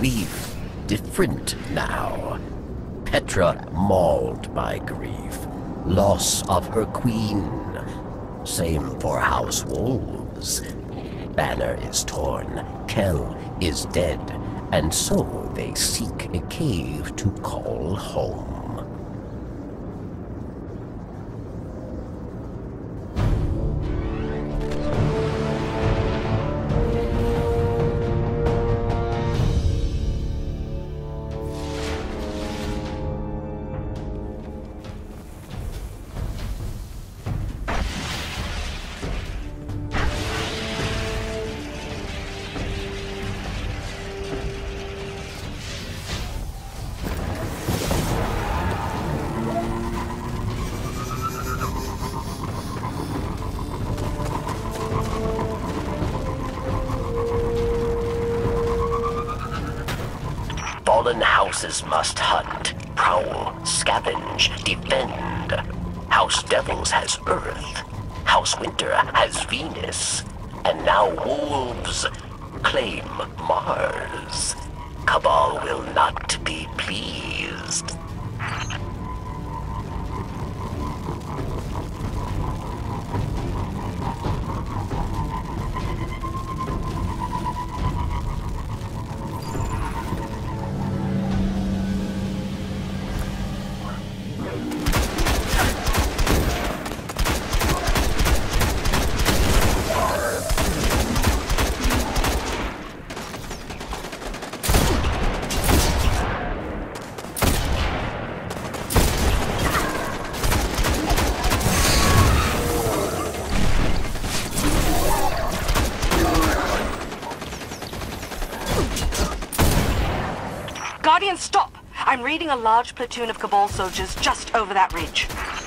We've different now. Petra mauled by grief. Loss of her queen. Same for House Wolves. Banner is torn. Kell is dead. And so they seek a cave to call home. Fallen houses must hunt, prowl, scavenge, defend. House Devils has Earth. House Winter has Venus. And now wolves claim Mars. Cabal will not be pleased. Guardian, stop! I'm reading a large platoon of Cabal soldiers just over that ridge.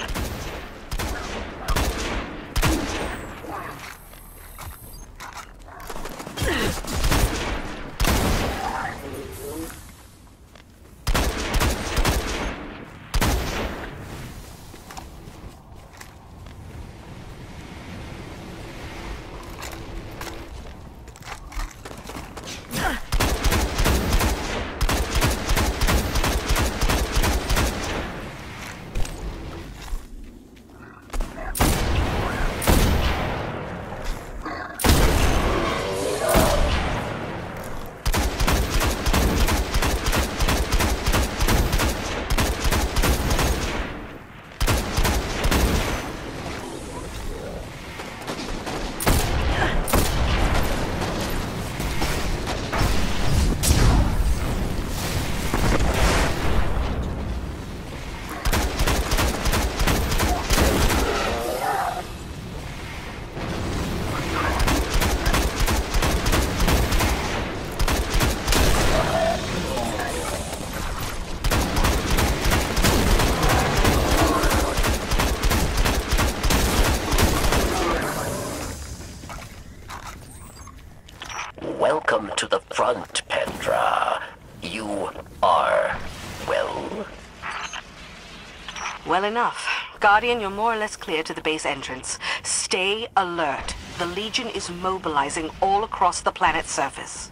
Welcome to the front, Petra. You are, well? Well enough. Guardian, you're more or less clear to the base entrance. Stay alert. The Legion is mobilizing all across the planet's surface.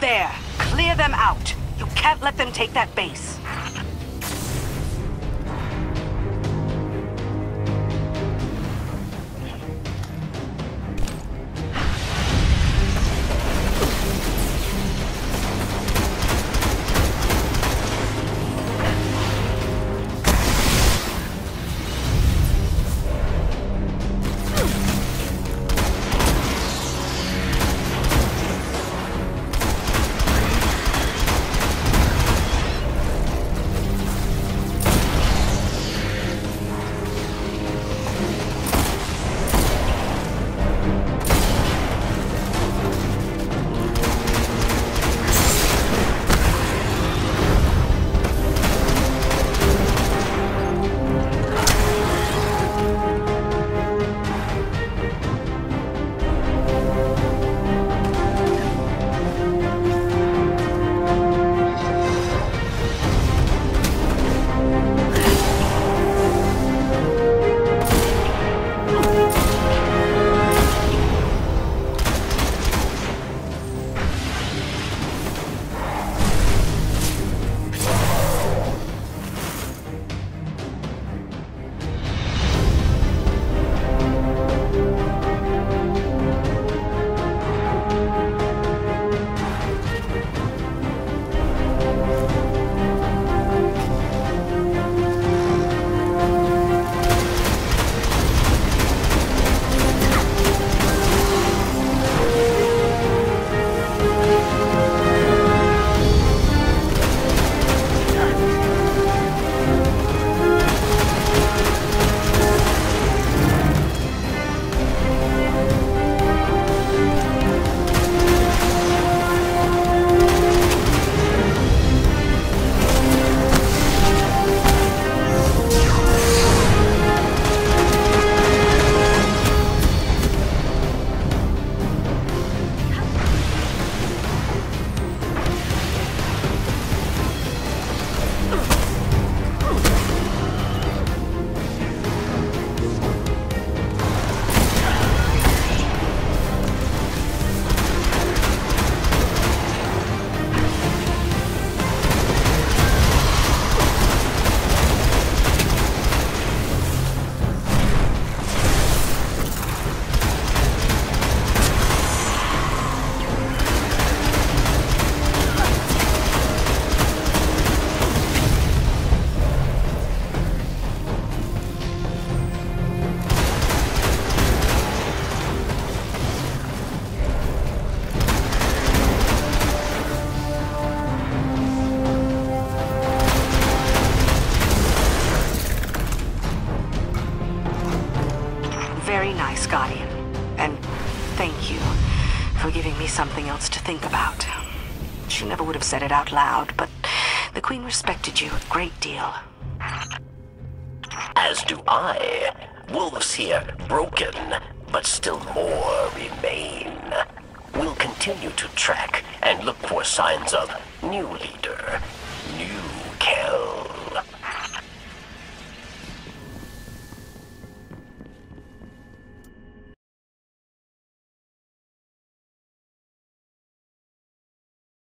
There! Clear them out! You can't let them take that base. Guardian. And thank you for giving me something else to think about. She never would have said it out loud, but the Queen respected you a great deal. As do I. Wolves here broken, but still more remain. We'll continue to track and look for signs of new legion.